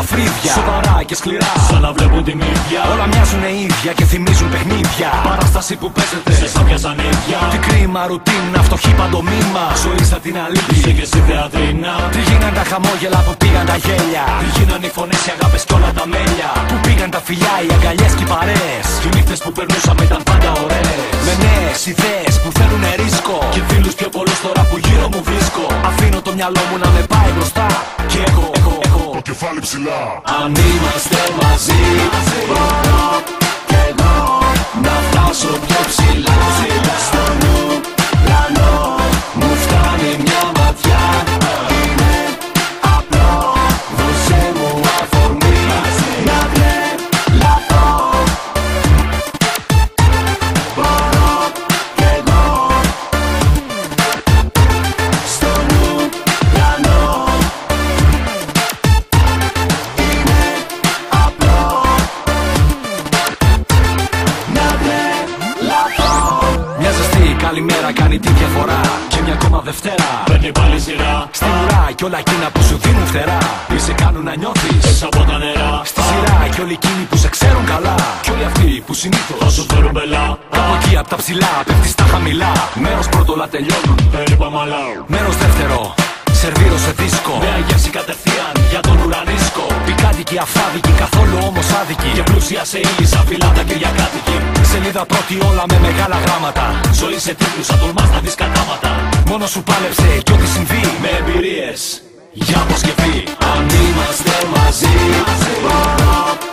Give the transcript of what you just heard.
ελαφρύδια. Σοβαρά και σκληρά, σαν να βλέπουν τη μύδια. Όλα μοιάζουν ίδια και θυμίζουν παιχνίδια. Παράσταση που παίζεται σε σάπια σαν ίδια. Τι κρίμα, ρουτίνα, φτωχή παντομήμα. Ζωή σαν την αλήθεια. Είσαι και εσύ θεατρίνα. Τι γίναν τα χαμόγελα που πήγαν τα γέλια. Τι γίναν οι φωνές, οι αγάπες κι όλα τα μέλια. Που πήγαν τα φιλιά, οι αγκαλιές και οι παρέες. Οι νύχτες που περνούσαμε ήταν πάντα ωραίες. Με νέες ιδέες που θέλουνε ρίσκο. Και φίλους πιο πολλούς τώρα που γύρω μου βρίσκω. Αφήνω το μυαλό μου να με πάει μπροστά. Και έχω το κεφάλι ψηλά. Αν είμαστε μαζί, μπορώ κι εγώ να φτάσω πιο ψηλά. Στον ουρανό μου φτάνει μια ματιά. Είναι απλό, δώσε μου αφορμή να τρελαθώ. Μπορώ κι εγώ στον ουρανό. Είναι απλό να τρελαθώ. Μια ζεστή καλημέρα κάνει τη διαφορά. Και μια ακόμα Δευτέρα Παίρνει πάλι σειρά στη ουρά κι όλα εκείνα που σου δίνουν φτερά. Ή σε κάνουν να νιώθεις έξω από τα νερά. στη σειρά κι όλοι εκείνοι που σε ξέρουν καλά. Κι όλοι αυτοί που συνήθως Θα σου φέρουν μπελά. κάπου εκεί απ' τα ψηλά πέφτεις στα χαμηλά. Μέρος πρώτο όλα τελειώνουν. Περίπα μαλά. Μέρος δεύτερο σερβίρω σε δίσκο. Νέα γεύση κατευθείαν για τον ουρανίσκο. Πικάντικοι αφάδικοι καθόλου όμως άδικοι. Και πλούσια σε ύλη σαν φυλάτα κυριακάτικη. Σελίδα πρώτη όλα με μεγάλα γράμματα. Ζωή σε τίτλους αν τολμάς να δεις κατάματα. Μόνο σου πάλεψε κι ό,τι συμβεί Με εμπειρίες για αποσκευή. Αν είμαστε μαζί, μπορώ